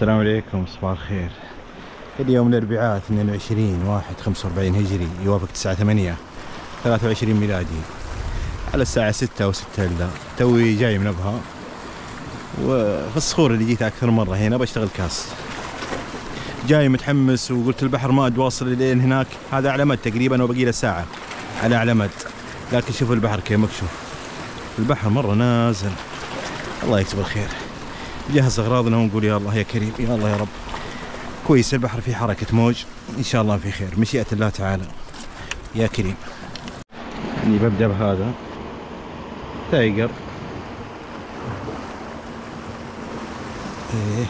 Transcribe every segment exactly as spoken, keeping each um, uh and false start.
السلام عليكم، صباح الخير. اليوم الاربعاء اثنين وعشرين واحد خمسة وأربعين هجري، يوافق تسعة ثمانية ثلاثة وعشرين ميلادي، على الساعة ستة أو ستة إلا. توي جاي من أبها، وفي الصخور اللي جيت أكثر مرة هنا بشتغل كاس. جاي متحمس وقلت البحر ما واصل لين هناك، هذا على مد تقريبا وبقي له ساعة على على مد، لكن شوف البحر كيف مكشوف، البحر مرة نازل. الله يكتب الخير، جهز أغراضنا ونقول يا الله يا كريم، يا الله يا رب. كويس البحر في حركة موج، إن شاء الله في خير مشيئة الله تعالى يا كريم. يعني ببدأ بهذا تايجر. إيه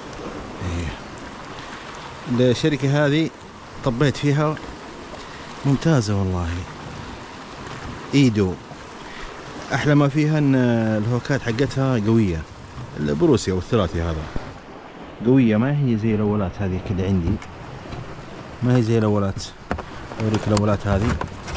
إيه الشركة هذه طبيت فيها ممتازة والله. إيدو أحلى ما فيها أن الهوكات حقتها قوية، البروسي أو الثلاثي هذا قوية، ما هي زي الأولات هذه كده عندي، ما هي زي الأولات. أوريك الأولات هذه،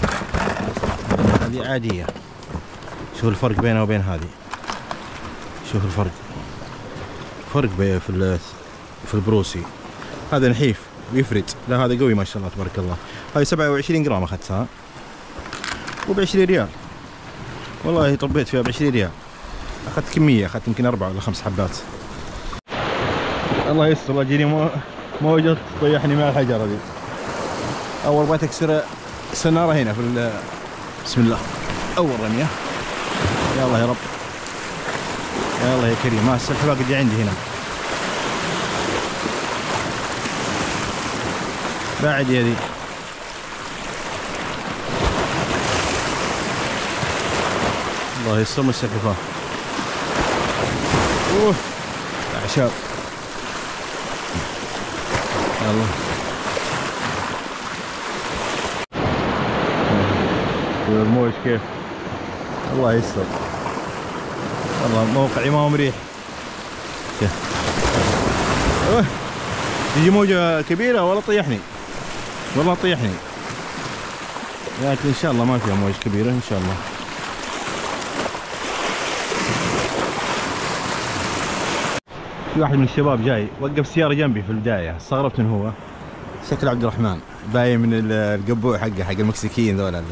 هذه عادية. شوف الفرق بينها وبين هذه، شوف الفرق، فرق في في البروسي. هذا نحيف ويفرد، لا هذا قوي ما شاء الله تبارك الله. هاي سبعة وعشرين جرام أخذتها وبعشرين ريال، والله طبيت فيها بعشرين ريال. أخذت كمية، أخذت يمكن أربعة ولا خمس حبات. الله يستر، الله جيني مو موجة تطيحني مع الحجرة دي. أول ما تكسر السنارة هنا في بسم الله، أول رمية. يا الله يا رب، يا الله يا كريم. ما السلحفاة قد عندي هنا بعد يا ذي. الله يستر من السلحفاة. اوه اعشاب، يلا الموج كيف، الله يستر. والله موقعي ما هو مريح. اوه تجي موجة كبيرة ولا طيحني، والله طيحني، لكن ان شاء الله ما فيها موج كبيرة ان شاء الله. في واحد من الشباب جاي وقف السيارة جنبي في البداية، استغربت من هو، شكل عبد الرحمن باين من القبوع حقه حق المكسيكيين ذولا.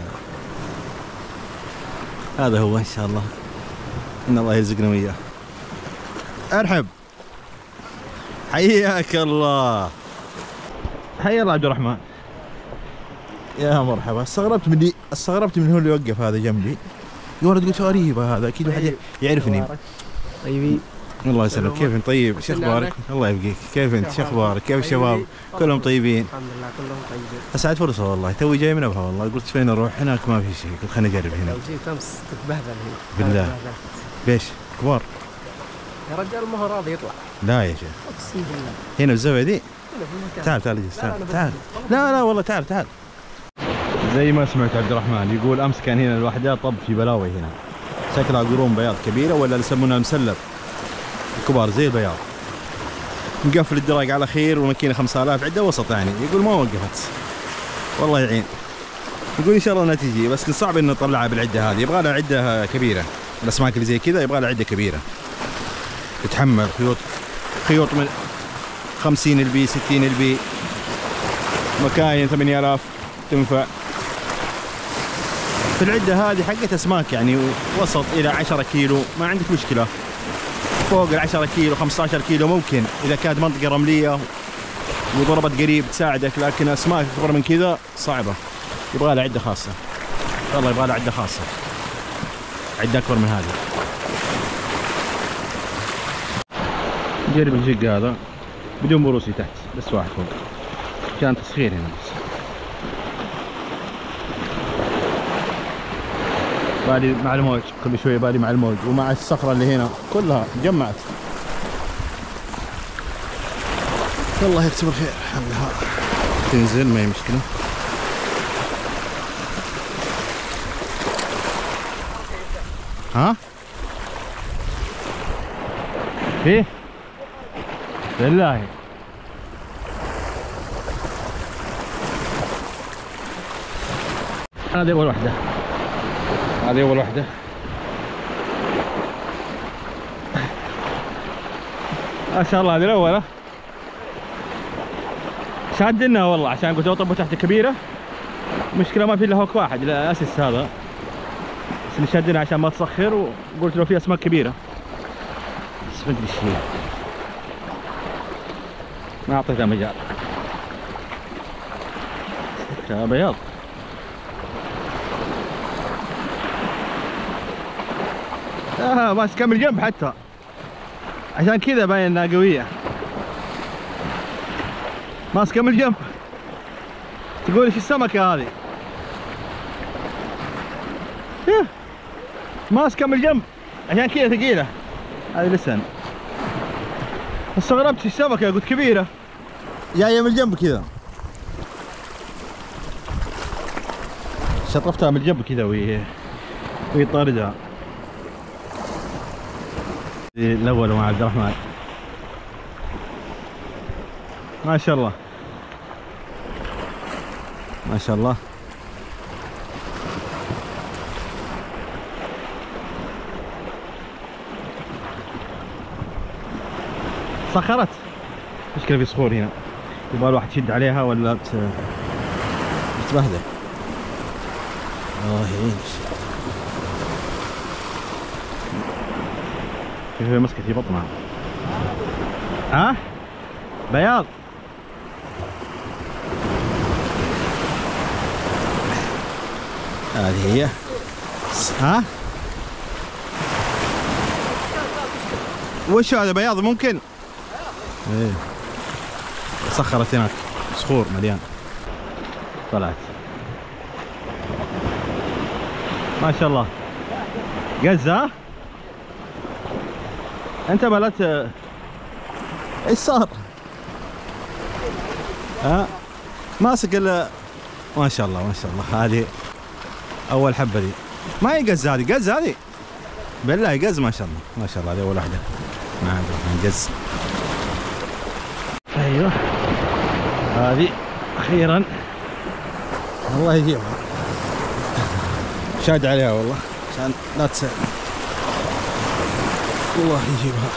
هذا هو ان شاء الله، ان الله يرزقنا وياه. ارحب، حياك الله، حيا الله عبد الرحمن، يا مرحبا. استغربت من دي، استغربت من هو اللي وقف هذا جنبي. يا ولد قلت غريبة هذا، اكيد واحد يعرفني. طيبين، الله يسلمك. كيف انت؟ طيب، شو اخبارك؟ الله يبقيك. كيف انت؟ شو اخبارك؟ كيف الشباب؟ كلهم طيبين؟ الحمد لله كلهم طيبين. اسعد فرصه والله، توي جاي من ابها والله، قلت فين اروح؟ هناك ما في شيء، قلت خليني اجرب هنا. لو جيت امس تتبهدل هنا بالله. ليش؟ كبار يا رجال، ما هو راضي يطلع. لا يا شيخ، اقسم بالله هنا بالزاويه دي. هنا في المكان. تعال تعال اجلس، تعال لا تعال. لا لا والله تعال تعال. زي ما سمعت عبد الرحمن يقول امس كان هنا الوحده طب في بلاوي هنا، شكلها قرون بياض كبيره، ولا يسمونها المسلب الكبار زي البياض. مقفل الدراج على خير، والماكينه خمسة آلاف عده وسط يعني، يقول ما وقفت، والله يعين. يقول ان شاء الله انها تجي، بس صعب ان نطلعها بالعده هذه، يبغى لها عده كبيره. الاسماك اللي زي كذا يبغى لها عده كبيره تتحمل خيوط، خيوط من خمسين البي ستين البي، مكاين ثمانية آلاف تنفع. في العده هذه حقت اسماك يعني وسط الى عشرة كيلو ما عندك مشكله، فوق ال عشرة كيلو خمسة عشر كيلو ممكن اذا كانت منطقه رمليه وضربت قريب تساعدك، لكن اسماك اكبر من كذا صعبه، يبغى لها عده خاصه. والله يبغى لها عده خاصه، عده اكبر من هذه. جرب الجق هذا بدون بروسي تحت، بس واحد فوق كان تصغير هنا بس. بالي مع الموج كل شويه، بالي مع الموج ومع الصخره اللي هنا كلها جمعت. الله يكتب الخير، خلها تنزل ما هي مشكله. ها؟ ايه؟ بالله هذه اول واحده، هذه اول واحده. ما شاء الله هذه الاولى. شادنها والله عشان قلت طب تحت كبيره، مشكله ما في الا هوك واحد الاسس هذا، بس اللي شادنها عشان ما تصخر، وقلت لو في اسماك كبيره بس ما ادري ايش هي، ما اعطيتها مجال. بياض آه ماسكه من الجنب حتى، عشان كذا باين انها قويه، ماسكه من الجنب. تقول ايش السمكه هذه؟ ماسكه من الجنب عشان كذا ثقيله. هذه لسان. استغربت السمكه، قلت كبيره جايه من الجنب كذا، شطفتها من الجنب كذا وهي وهي طاردها. الاول مع عبد الرحمن ما شاء الله ما شاء الله. صخرت، مشكلة في صخور هنا، يبغى الواحد يشد عليها ولا بتبهدل. الله يعين. كيف هي مسكت في بطنها؟ ها؟ بياض. هذه هي. ها؟ وش هذا بياض ممكن؟ ايه سخرت هناك صخور مليان، طلعت ما شاء الله. قزة انت بلت ايش صار؟ ها ماسك ال ما شاء الله ما شاء الله. هذه اول حبه دي، ما هي قز، هذه قز، هذه بالله قز ما شاء الله ما شاء الله. هذه اول واحده ما عندنا قز. ايوه هذه اخيرا الله يجيبها، شاد عليها والله عشان لا تسال. الله يجيبها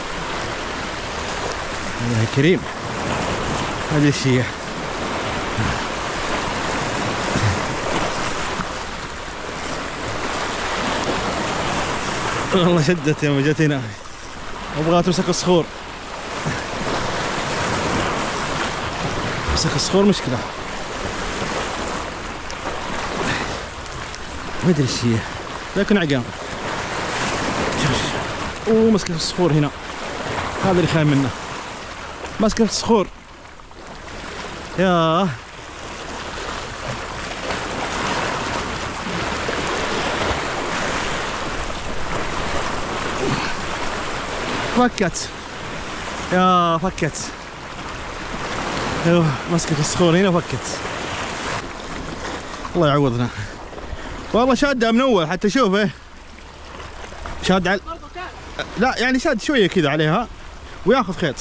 الله كريم. هذه ايش هي؟ والله شدت يوم جت هنا، ابغى تمسك الصخور، تمسك الصخور مشكلة. ما ادري ايش هي، لكن عقام. اوه مسكت في الصخور هنا، هذا اللي خايف منه، مسكت في الصخور. ياه فكت، يا فكت. ايوه مسكت الصخور هنا فكت. الله يعوضنا والله. شادها من اول حتى شوف ايه شاد على، لا يعني شاد شويه كذا عليها وياخذ خيط.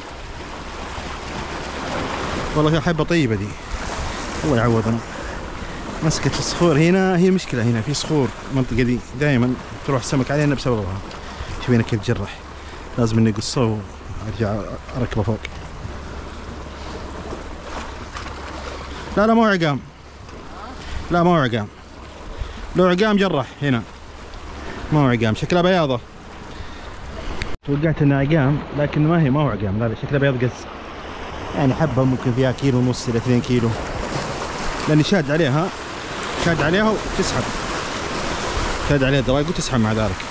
والله حبه طيبه دي، الله يعوضنا. مسكت الصخور هنا، هي مشكله هنا في صخور المنطقه دي دائما تروح السمك علينا بسببها. شوف هنا كيف جرح، لازم اني اقصه وارجع اركبه فوق. لا لا مو عقام، لا مو عقام، لو عقام جرح هنا، مو عقام، شكلها بياضة. توقعت انها عقام لكن ما هي، ما هو عقام، لا لا شكلها بياض قز، يعني حبة ممكن فيها كيلو ونص الى اثنين كيلو، لاني شاد عليها شاد عليها وتسحب، شاد عليها الدرايق وتسحب مع ذلك.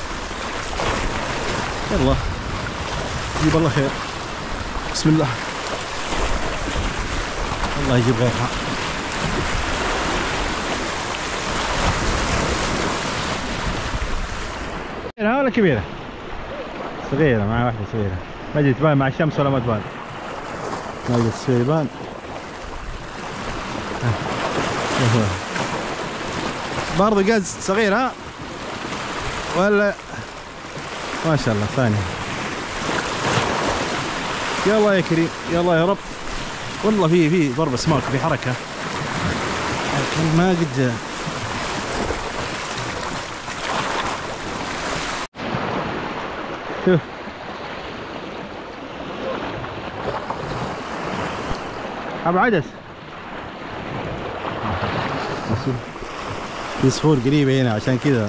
يلا يجيب الله خير، بسم الله، الله يجيب غيرها. صغيرة ولا كبيرة؟ صغيرة، مع واحدة صغيرة، ما ادري تبان مع الشمس ولا ما تبان. ما ادري تصير يبان. برضه قز صغيرة ولا ما شاء الله ثانية. يا الله يا كريم، يا الله يا رب. والله في في ضرب اسماك، في حركة لكن ما قد. شوف ابو عدس في صخور قريبة هنا عشان كذا.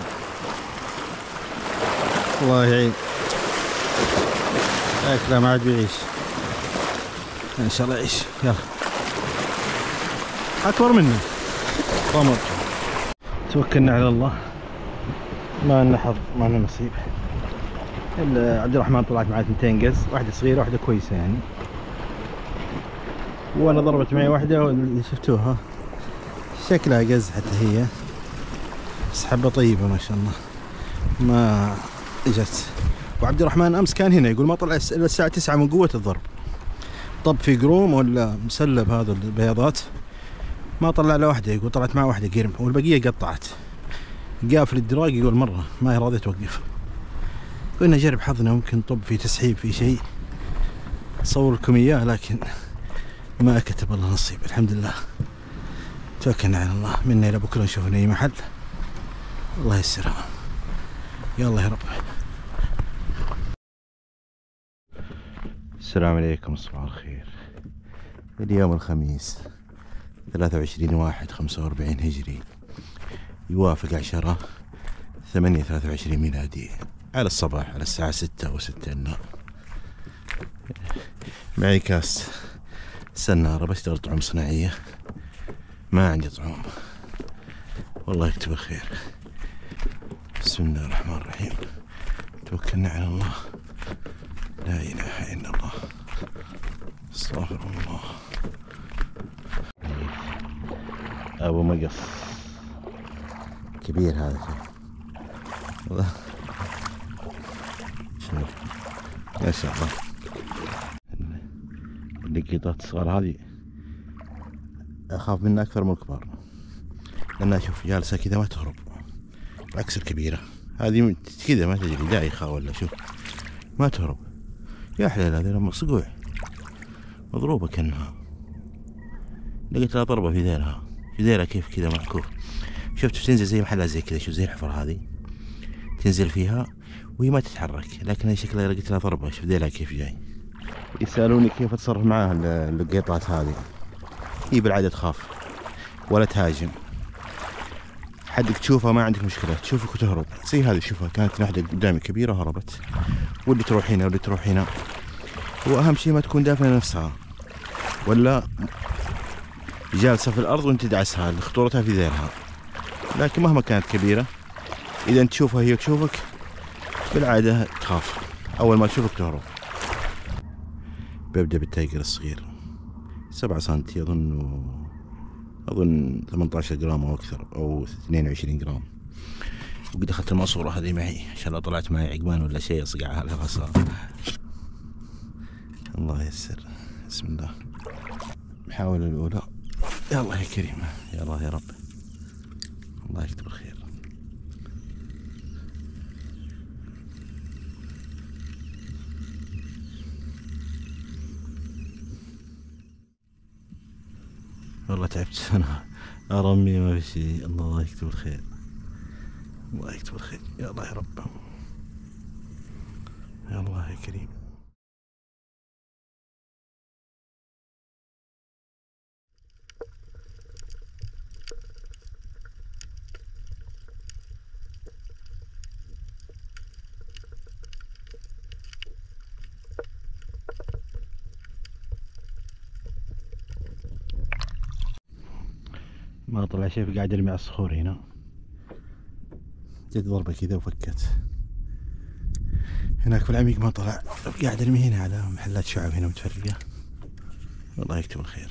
الله يعين اكله ما عاد بيعيش ان شاء الله يعيش. يلا اكبر منه طمر. توكلنا على الله، ما لنا حظ ما لنا نصيب. عبد الرحمن طلعت معاه اثنتين قز، واحدة صغيرة واحدة كويسة يعني، وانا ضربت معي واحدة اللي شفتوها شكلها قز حتى هي، بس حبة طيبة ما شاء الله ما اجت. وعبد الرحمن امس كان هنا يقول ما طلع الا الساعة تسعة من قوة الضرب، طب في قروم ولا مسلب هذا البياضات ما طلع له واحدة، يقول طلعت معه واحدة قرم والبقية قطعت. قافل الدراج يقول مرة ما راضي توقف. قلنا جرب حظنا ممكن طب في تسحيب في شيء اصور لكم اياه، لكن ما كتب الله نصيب. الحمد لله توكلنا على الله، منا الى بكره نشوف اي محل الله يسرها. يلا يا رب. السلام عليكم، صباح الخير. اليوم الخميس ثلاثة وعشرين واحد خمسة وأربعين هجري، يوافق عشرة ثمانية ثلاثة وعشرين ميلادي، على الصباح على الساعة ستة أو ستة إلا. معي كاس سنارة بشتغل طعوم صناعية، ما عندي طعوم والله يكتب الخير. بسم الله الرحمن الرحيم، توكلنا على الله، لا إله إلا الله، استغفر الله. أبو مقص كبير هذا والله، شوف ما شاء الله. اللقيطات الصغار هذه أخاف منها أكثر من الكبار، لأنها شوف جالسة كذا ما تهرب، عكس الكبيرة هذه كذا ما تدري دايخة ولا شوف ما تهرب. يا حلال هذه لما صقوع مضروبة كأنها، لقيت لها ضربة في ذيلها، في ذيلها كيف كذا معكوف. شفت تنزل زي محلها زي كذا، شوف زي الحفرة هذه تنزل فيها وهي ما تتحرك، لكن هي شكلها لقيت لها ضربة. شوف ذيلها كيف جاي. يسألوني كيف اتصرف معاها اللقيطات هذه. هي بالعادة تخاف ولا تهاجم، حدك تشوفها ما عندك مشكلة، تشوفك وتهرب. زي هذه شوفها كانت واحدة قدامي كبيرة هربت، واللي تروح هنا واللي تروح هنا. وأهم شيء ما تكون دافنة نفسها ولا جالسة في الأرض وانت تدعسها، خطورتها في ذيلها. لكن مهما كانت كبيرة إذا انت تشوفها هي تشوفك بالعادة تخاف، أول ما تشوفك تهرب. ببدأ بالتايجر الصغير سبعة سنتي أظن، أظن ثمانية عشر جرام أو أكثر أو اثنين وعشرين جرام. وقد أخذت الماسورة هذه معي عشان لو طلعت معي عقبان ولا شيء أصقعها على راسها. الله ييسر. بسم الله. المحاولة الأولى. يا الله يا كريم، يا الله يا رب، الله يكتب الخير. والله تعبت أنا أرمي ما في شيء. الله يكتب الخير، الله يكتب الخير. يا الله يا رب، يا الله يا كريم. ما طلع شيء، قاعد ارمي على الصخور هنا، جت ضربة كذا وفكت. هناك في العميق ما طلع، قاعد ارمي هنا على محلات شعب هنا متفرقة. الله يكتب الخير.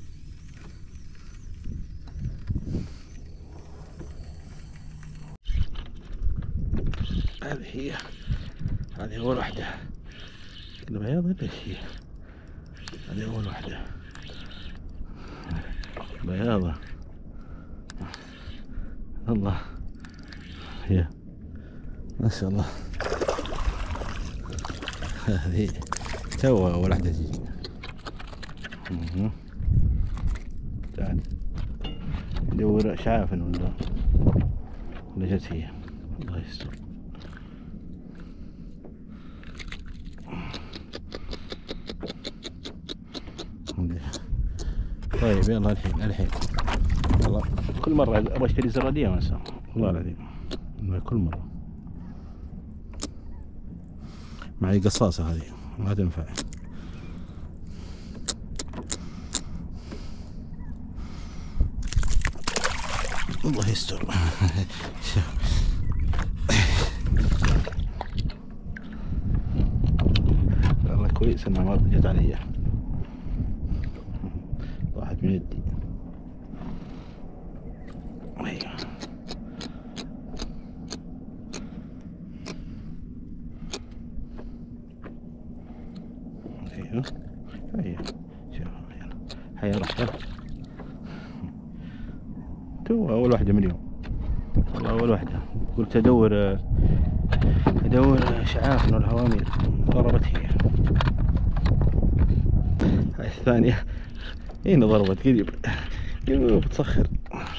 هذه هي، هذه أول واحدة. البياض ولا ايش هي؟ هذه أول واحدة بياضة. الله يا ما شاء الله. هذه تو أول واحدة تجي. تعال ندور شعافن ولا ولا جت هي. الله يستر. طيب يلا الحين الحين والله كل مرة ابغى اشتري زرادية وانسى والله العظيم كل مرة. معي قصاصة هذه ما تنفع. الله يستر. والله كويس انها ما جت علي طاحت من يدي. ايوه ايوه ايوه شوف يلا هيا روح يلا. تو اول واحدة من اليوم والله اول واحدة. قلت ادور ادور شعاف من الهوامير ضربت هي. هاي الثانية هنا ضربت قريب قريب بتسخر.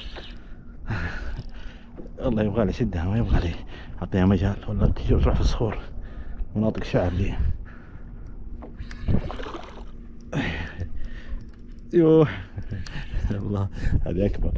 والله يبغى لي شدها ما يبغى لي اعطيها مجال ولا تروح في الصخور مناطق شعر لي. يوه الله هذه اكبر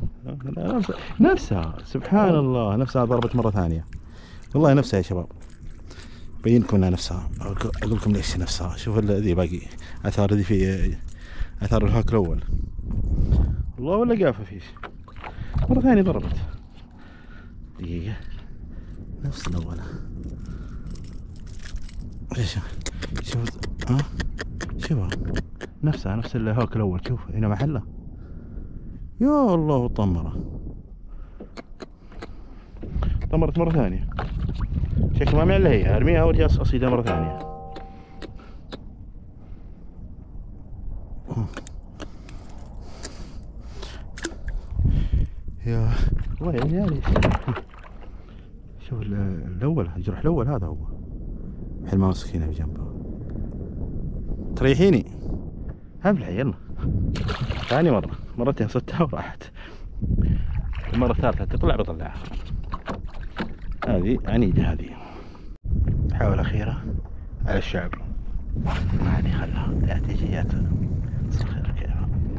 نفسها سبحان الله نفسها ضربت مرة ثانية والله نفسها يا شباب. بينكم انها نفسها اقول لكم ليش نفسها. شوف ذي باقي اثار ذي في اثار الهاك الاول والله ولا قافة فيش مرة ثانية ضربت. دقيقة نفس الاولى. ايش شوف ها شوفها نفسها نفس الهاك الاول. شوف هنا محله يا الله طمرة طمرت مرة ثانية. شكل ما معلها هي ارميها وارجع اصيدها مرة ثانية. يا والله يا عيالي شوف الاول الجرح الاول هذا هو الحين ما مسك هنا بجنبه. تريحيني ابلع يلا. ثاني مرة مرتين صدتها وراحت. المرة الثالثة تطلع بطلعها. هذه عنيدة هذه. محاولة أخيرة على الشعب. ما عاد خلها لا تجي جات تصخر كيف.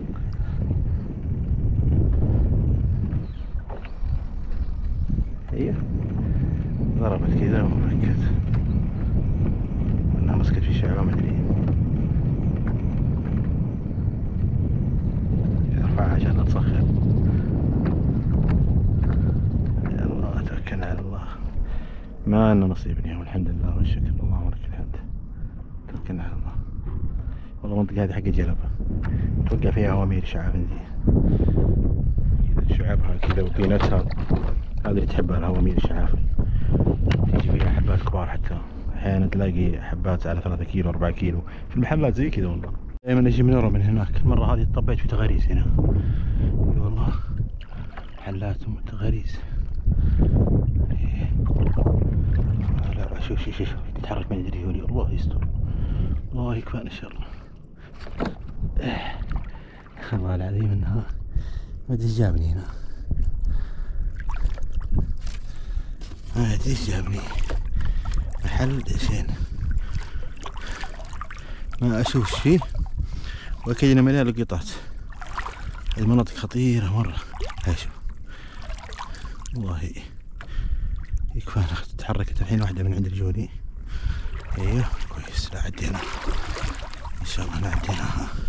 هي ضربت كذا وفكت وانها مسكت في شعبة ما ادري. ارفعها عشان لا تصخر. يا الله توكلنا على الله. ما لنا نصيب اليوم الحمد لله والشكر اللهم لك الحمد. توكلنا على الله. والله المنطقة هذه حق جلبة توقع فيها هوامير شعاب ذي كذا شعابها كذا وقيمتها. هذه اللي تحبها الهوامير الشعافي. تيجي فيها حبات كبار حتى احيانا تلاقي حبات على ثلاثة كيلو أربعة كيلو في المحلات زي كذا. والله دائما اجي من ورا من هناك. المرة هذه طبيت في تغاريز هنا. اي والله محلات تغاريز. لا شوف شوف شوف تتحرك من رجولي الله يستر. الله يكفانا الشر. الله العظيم انها ما ادري ايش جابني هنا. ما ادري ايش جابني محل دشين ما اشوفش فيه واكيد مليان لقطات. المناطق خطيرة مرة. هاي شوف والله يكفانا. تحركت الحين واحدة من عند رجولي. ايوه كويس لا عدينا ان شاء الله لا عديناها.